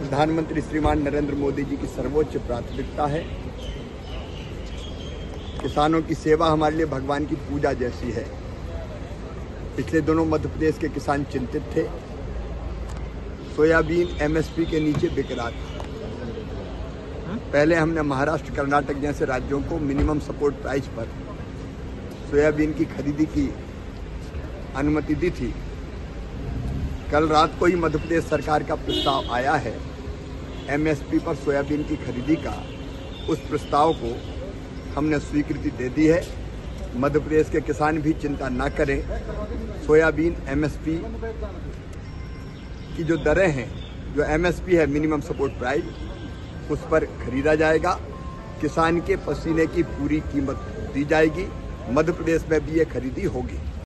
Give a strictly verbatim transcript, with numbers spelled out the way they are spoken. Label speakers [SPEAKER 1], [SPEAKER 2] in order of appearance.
[SPEAKER 1] प्रधानमंत्री श्रीमान नरेंद्र मोदी जी की सर्वोच्च प्राथमिकता है। किसानों की सेवा हमारे लिए भगवान की पूजा जैसी है। पिछले दिनों मध्य प्रदेश के किसान चिंतित थे। सोयाबीन एमएसपी के नीचे बिक रहा था। पहले हमने महाराष्ट्र, कर्नाटक जैसे राज्यों को मिनिमम सपोर्ट प्राइस पर सोयाबीन की खरीदी की अनुमति दी थी। कल रात को ही मध्य प्रदेश सरकार का प्रस्ताव आया है एमएसपी पर सोयाबीन की खरीदी का। उस प्रस्ताव को हमने स्वीकृति दे दी है। मध्य प्रदेश के किसान भी चिंता न करें। सोयाबीन एमएसपी की जो दरें हैं, जो एमएसपी है मिनिमम सपोर्ट प्राइस, उस पर खरीदा जाएगा। किसान के पसीने की पूरी कीमत दी जाएगी। मध्य प्रदेश में भी ये खरीदी होगी।